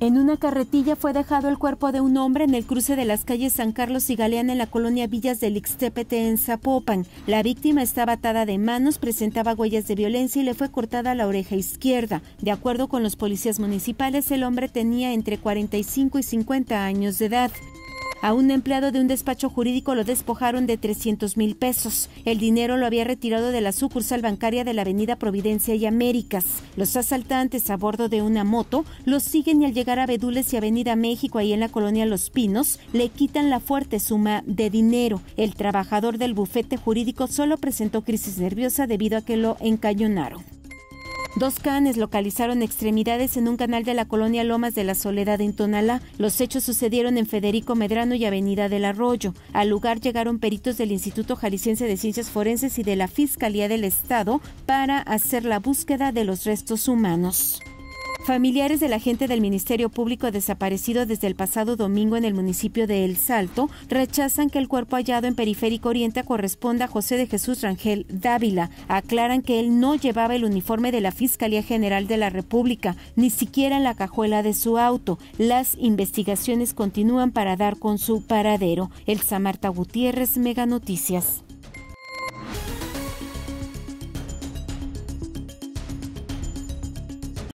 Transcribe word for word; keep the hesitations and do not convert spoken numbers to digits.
En una carretilla fue dejado el cuerpo de un hombre en el cruce de las calles San Carlos y Galeana en la colonia Villas del Ixtépete en Zapopan. La víctima estaba atada de manos, presentaba huellas de violencia y le fue cortada la oreja izquierda. De acuerdo con los policías municipales, el hombre tenía entre cuarenta y cinco y cincuenta años de edad. A un empleado de un despacho jurídico lo despojaron de trescientos mil pesos. El dinero lo había retirado de la sucursal bancaria de la avenida Providencia y Américas. Los asaltantes a bordo de una moto los siguen y al llegar a Bedules y avenida México, ahí en la colonia Los Pinos, le quitan la fuerte suma de dinero. El trabajador del bufete jurídico solo presentó crisis nerviosa debido a que lo encañonaron. Dos canes localizaron extremidades en un canal de la colonia Lomas de la Soledad en Tonalá. Los hechos sucedieron en Federico Medrano y avenida del Arroyo. Al lugar llegaron peritos del Instituto Jalisciense de Ciencias Forenses y de la Fiscalía del Estado para hacer la búsqueda de los restos humanos. Familiares del agente del Ministerio Público desaparecido desde el pasado domingo en el municipio de El Salto rechazan que el cuerpo hallado en Periférico Oriente corresponda a José de Jesús Rangel Dávila. Aclaran que él no llevaba el uniforme de la Fiscalía General de la República, ni siquiera en la cajuela de su auto. Las investigaciones continúan para dar con su paradero. Elsa Marta Gutiérrez, Mega Noticias.